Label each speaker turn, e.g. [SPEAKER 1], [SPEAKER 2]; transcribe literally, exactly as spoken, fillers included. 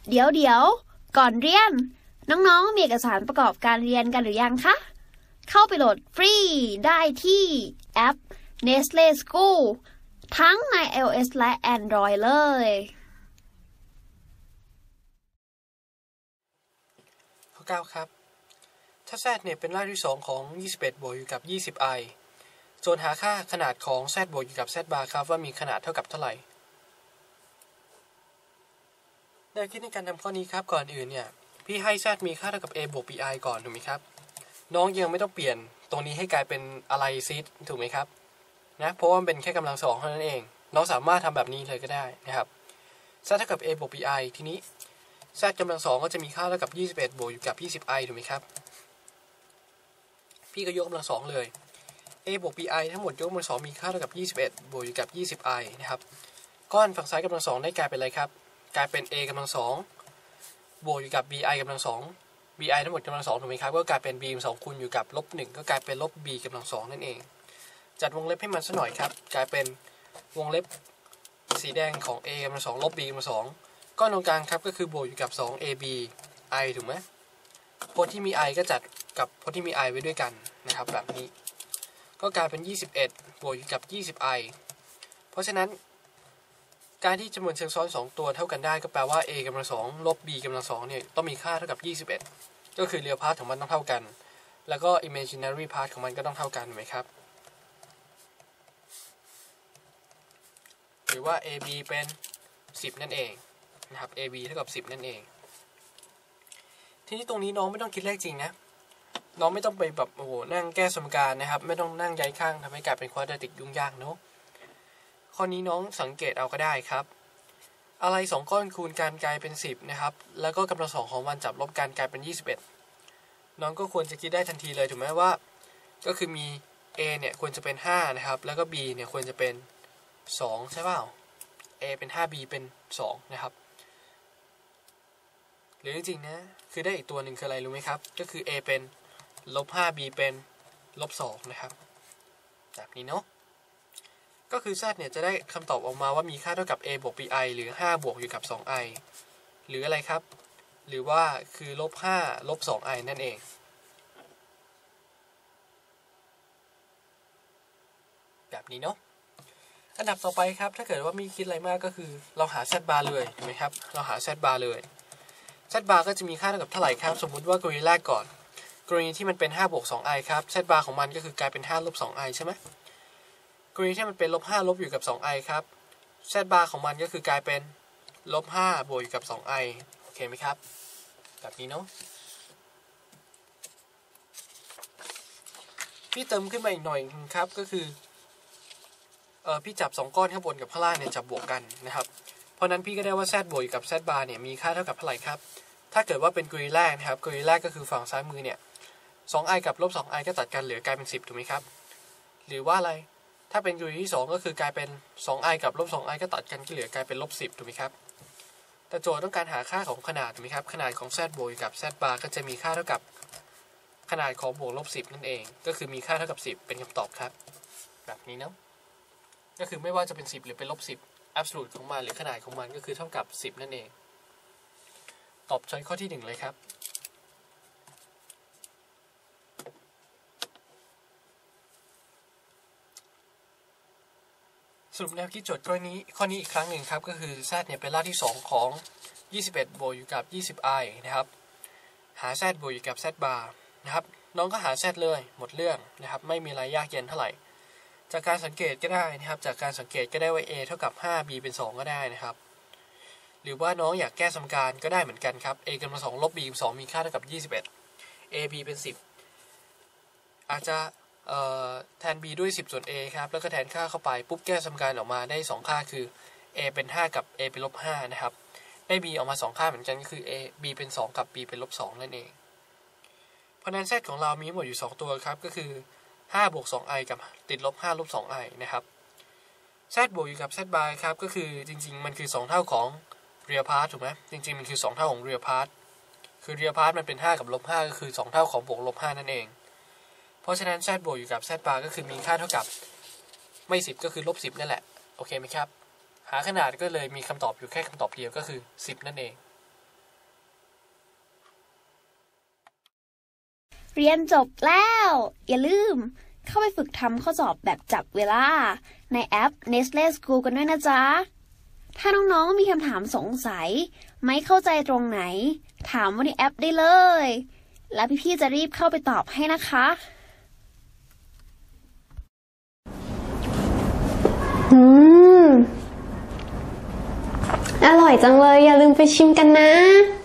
[SPEAKER 1] เดี๋ยวเดี๋ยวก่อนเรียนน้องๆมีเอกสารประกอบการเรียนกันหรือยังคะเข้าไปโหลดฟรีได้ที่แอป Nestle School ทั้งใน iOS และ Android เลย
[SPEAKER 2] ข้อเก้าครับถ้า z เนี่ยเป็นรากที่สองของยี่สิบเอ็ดบวกอยู่กับ ยี่สิบ i โจทย์หาค่าขนาดของ z บวกอยู่กับ z บาร์ครับว่ามีขนาดเท่ากับเท่าไหร่แนวคิดในการทำข้อนี้ครับก่อนอื่นเนี่ยพี่ให้ z มีค่าเท่ากับ a บวก bi ก่อนถูกไหมครับน้องยังไม่ต้องเปลี่ยนตรงนี้ให้กลายเป็นอะไรซิถูกไหมครับนะเพราะว่ามันเป็นแค่กำลังสองเท่านั้นเองน้องสามารถทำแบบนี้เลยก็ได้นะครับ z เท่ากับ a บวก bi ทีนี้ z กำลังสองก็จะมีค่าเท่ากับยี่สิบเอ็ดบวกอยู่กับ ยี่สิบ i ถูกไหมครับพี่ก็ยกกำลังสองเลย a บวก bi ทั้งหมดยกกำลังสองมีค่าเท่ากับยี่สิบเอ็ดบวกอยู่กับ ยี่สิบ i นะครับก้อนฝั่งซ้ายกำลังสองได้กลายเป็นอะไรครับกลายเป็น a กำลังสองบวกอยู่กับ bi กำลังสอง bi ทั้งหมดกำลังสองถูกไหมครับก็กลายเป็น b สองคูณอยู่กับลบหนึ่งก็กลายเป็นลบ b กำลังสองนั่นเองจัดวงเล็บให้มันสักหน่อยครับกลายเป็นวงเล็บสีแดงของ a กำลังสองลบ b กำลังสองก้อนตรงกลางครับก็คือบวกอยู่กับ สอง ab i ถูกไหมพจน์ที่มี i ก็จัดกับพจน์ที่มี i ไว้ด้วยกันนะครับแบบนี้ก็กลายเป็นยี่สิบเอ็ดบวกอยู่กับ ยี่สิบ i เพราะฉะนั้นการที่จำนวนเชิงซ้อนสองตัวเท่ากันได้ก็แปลว่า a กำลังสองลบ b กำลังสองเนี่ยต้องมีค่าเท่ากับยี่สิบเอ็ดก็คือ real part ของมันต้องเท่ากันแล้วก็ imaginary part ของมันก็ต้องเท่ากันไหมครับหรือว่า ab เป็นสิบนั่นเองนะครับ ab เท่ากับสิบนั่นเองทีนี้ตรงนี้น้องไม่ต้องคิดเลขจริงนะน้องไม่ต้องไปแบบโอ้โหนั่งแก้สมการนะครับไม่ต้องนั่งย้ายข้างทำให้กลายเป็นควอดราติกยุ่งยากเนาะข้อนี้น้องสังเกตเอาก็ได้ครับอะไรสองก้อนคูณกันกลายเป็นสิบนะครับแล้วก็กำลังสองของมันจับลบกันกลายเป็นยี่สิบเอ็ดน้องก็ควรจะคิดได้ทันทีเลยถูกไหมว่าก็คือมี a เนี่ยควรจะเป็นห้านะครับแล้วก็ b เนี่ยควรจะเป็นสองใช่เปล่า a เป็น ห้า b เป็นสองนะครับหรือจริงๆนะคือได้อีกตัวหนึ่งคืออะไรรู้ไหมครับก็คือ a เป็นลบ ห้า b เป็นลบสองนะครับแบบนี้เนาะก็คือ z เนี่ยจะได้คำตอบออกมาว่ามีค่าเท่ากับ a บวก bi หรือห้าบวกอยู่กับ สอง i หรืออะไรครับหรือว่าคือลบห้าลบ สอง i นั่นเองแบบนี้เนาะอันดับต่อไปครับถ้าเกิดว่ามีคิดอะไรมากก็คือเราหา z bar เลยถูกไหมครับเราหา z bar เลย z bar ก็จะมีค่าเท่ากับเท่าไหร่ครับสมมุติว่ากรณีแรกก่อนกรณีที่มันเป็นห้าบวก สอง i ครับ z bar ของมันก็คือกลายเป็นห้าลบ สอง i ใช่ไหมกรณีที่มันเป็นลบห้าลบอยู่กับ สอง i ครับ z bar ของมันก็คือกลายเป็นลบห้าบวกอยู่กับ สอง i โอเคไหมครับแบบนี้เนาะพี่เติมขึ้นมาอีกหน่อยครับก็คือเออพี่จับสองก้อนข้างบนกับข้างล่างเนี่ยจับบวกกันนะครับเพราะนั้นพี่ก็ได้ว่า z บวกอยู่กับ z bar เนี่ยมีค่าเท่ากับเท่าไหร่ครับถ้าเกิดว่าเป็นกรณีแรกนะครับกรณีแรกก็คือฝั่งซ้ายมือเนี่ย สอง i กับลบ สอง i ก็ตัดกันเหลือกลายเป็นสิบถูกไหมครับหรือว่าอะไรถ้าเป็นกรณีที่สองก็คือกลายเป็น สอง i กับลบ สอง i ก็ตัดกันก็เหลือกลายเป็นลบสิบถูกไหมครับแต่โจทย์ต้องการหาค่าของขนาดถูกไหมครับขนาดของ z บวกอยู่กับ z bar ก็จะมีค่าเท่ากับขนาดของบวกลบสิบนั่นเองก็คือมีค่าเท่ากับสิบเป็นคำตอบครับแบบนี้นะก็คือไม่ว่าจะเป็นสิบหรือเป็นลบสิบ absolute ของมันหรือขนาดของมันก็คือเท่ากับสิบนั่นเองตอบช้อยข้อที่หนึ่งเลยครับสรุปแนวคิดโจทย์ข้อนี้ข้อนี้อีกครั้งหนึ่งครับก็คือ z เนี่ยเป็นรากที่สองของยี่สิบเอ็ดบวกอยู่กับ ยี่สิบ i นะครับหา z บวกอยู่กับ z bar นะครับน้องก็หา z เลยหมดเรื่องนะครับไม่มีอะไรยากเย็นเท่าไหร่จากการสังเกตก็ได้นะครับจากการสังเกตก็ได้ว่า a เท่ากับห้า b เป็นสองก็ได้นะครับหรือว่าน้องอยากแก้สมการก็ได้เหมือนกันครับ a กำลังสองลบ b กำลังสองมีค่าเท่ากับยี่สิบเอ็ด a b เป็นสิบอาจจะแทน b ด้วยสิบส่วน a ครับแล้วก็แทนค่าเข้าไปปุ๊บแก้สมการออกมาได้สองค่าคือ a เป็นห้ากับ a เป็นลบห้านะครับได้ b ออกมาสองค่าเหมือนกันก็คือ a b เป็นสองกับ b เป็นลบสองนั่นเองเพราะนั้น z ของเรามีหมดอยู่สองตัวครับก็คือห้าบวก สอง i กับติดลบห้าลบ สอง i นะครับ z บวกอยู่กับ z bar ครับก็คือจริงๆมันคือสองเท่าของ real part ถูกไหมจริงๆมันคือสองเท่าของ real part คือ real part มันเป็นห้ากับลบห้าก็คือสองเท่าของบวกลบห้านั่นเองเพราะฉะนั้น z บวกอยู่กับ z bar ก็คือมีค่าเท่ากับไม่สิบก็คือลบสิบนั่นแหละโอเคไหมครับหาขนาดก็เลยมีคำตอบอยู่แค่คำตอบเดียวก็คือสิบนั่นเอง
[SPEAKER 1] เรียนจบแล้ว อย่าลืมเข้าไปฝึกทำข้อสอบแบบจับเวลาในแอป Nestle School กันด้วยนะจ๊ะ ถ้าน้องๆมีคำถามสงสัยไม่เข้าใจตรงไหนถามว่าในแอปได้เลยและพี่ๆจะรีบเข้าไปตอบให้นะคะ
[SPEAKER 3] อืมอร่อยจังเลยอย่าลืมไปชิมกันนะ